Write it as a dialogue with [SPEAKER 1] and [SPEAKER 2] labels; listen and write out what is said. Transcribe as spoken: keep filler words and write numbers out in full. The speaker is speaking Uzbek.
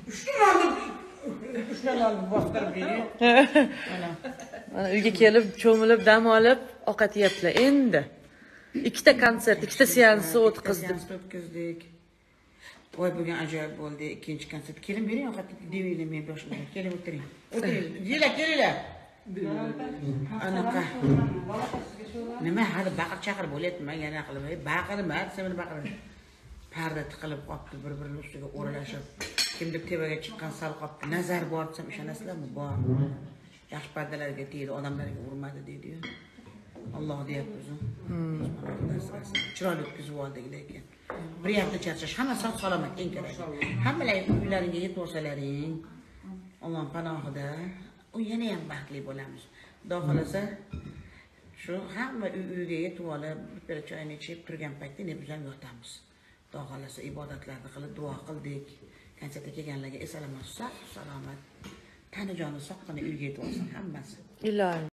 [SPEAKER 1] Shundan shundan bostirib bering. Mana.
[SPEAKER 2] Mana uyga kelib, cho'milib, dam olib, ovqat yeyaptilar. Endi ikkita konsert, ikkita seansi o'tkazdik.
[SPEAKER 1] O'tkazdik. Voy bugun ajoyib bo'ldi. Ikkinchi konsert. Keling bering ovqat demaylik men boshladim. Keling o'tiring. O'tiring. Kelinglar, kelinglar. Anaqa. Nima hali baqir chaqir bo'lyapti, yana qilib. Baqirma, sen baqir. Parda tiqilib qopti, bir-birini ustiga o'ralashib. Kimdir tevaga chiqqan sal qopti. Nazar bor desam ishonasizlarmi? Bor. Yaxshi pardalarga tegdi, odamlarga urmadi deydi-yu. Alloh deyapmiz. Chiroyli o'tkazib oldik lekin. Bir hafta charchash, hamma sog' salomat eng kerak. Hammalar uylaringga yetib olsalaring, Alloh panohida, u yana ham baxtli bo'lamiz. Xudo xolasa, shu hamma uy-uyga yetib olib, bir choyni ichib turgan paytda ne biz ham yotamiz. Xudo xolasa ibodatlarni qilib duo qildik. Konsertga kelganlarga esalomat, sog' salomat, tani joni sog'gina uyga yetib olsin hammasi.
[SPEAKER 2] Iloyim.